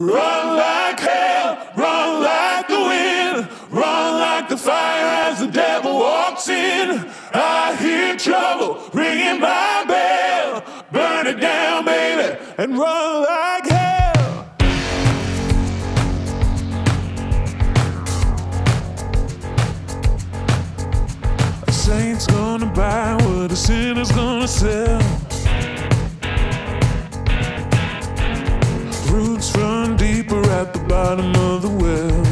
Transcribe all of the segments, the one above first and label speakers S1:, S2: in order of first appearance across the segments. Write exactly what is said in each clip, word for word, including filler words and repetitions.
S1: Run like hell, run like the wind, run like the fire as the devil walks in. I hear trouble ringing my bell, burn it down, baby, and run like hell. A saint's gonna buy what a sinner's gonna sell. Roots run deeper at the bottom of the well.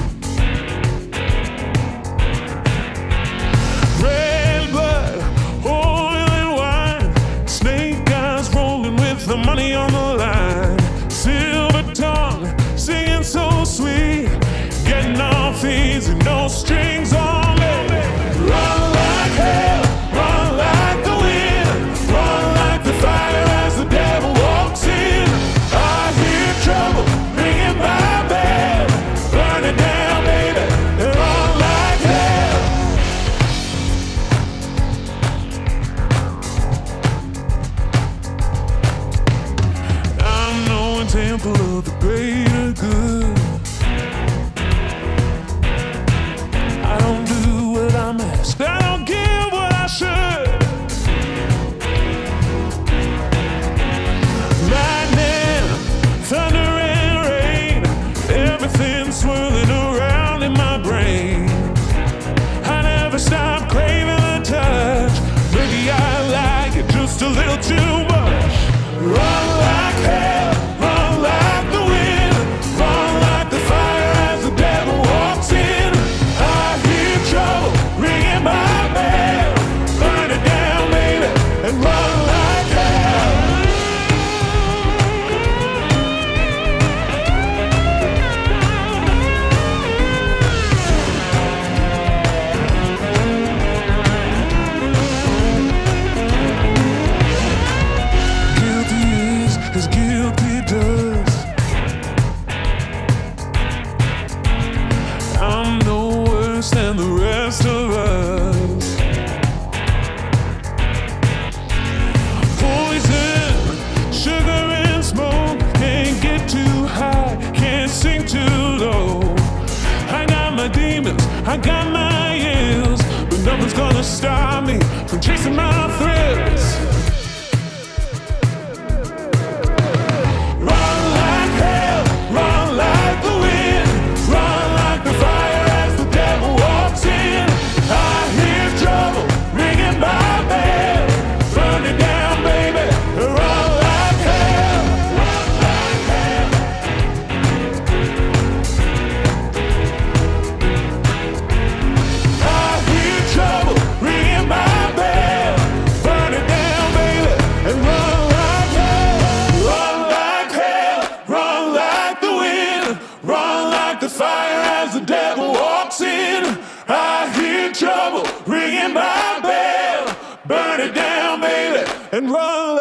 S1: Red blood, oil and wine, snake eyes rolling with the money on the line. Silver tongue, singing so sweet, getting off easy, no strings on me. Run like hell, run like the wind, run like the fire as the devil walks in. I hear trouble ringing my bell, burn it down, baby, and run like hell. I'm no example of the greater good. I don't do what I'm asked, I don't give what I should. Lightning, thunder and rain, everything swirling around in my brain. I never stop craving the touch, maybe I like it just a little too much. Run like hell, run like the wind, run like the fire as the devil walks in. I hear trouble ringing my bell, burn it down, baby, and run like hell. Guilty is as guilty does. I'm no worse than the rest of us. Poison, sugar and smoke, can't get too high, can't sink too low. I got my demons, I got my ills, but nothing's gonna stop me from chasing my thrills. Run like hell, run like the wind, run like the fire as the devil walks in. I hear trouble ringing my bell, burn it down, baby, run like hell, run like hell. I hear trouble ringing my bell, burn it down, baby, and run like hell. Run like hell, run like the wind, run like the fire as the devil walks in. I hear trouble ringing my bell, burn it down, baby, and run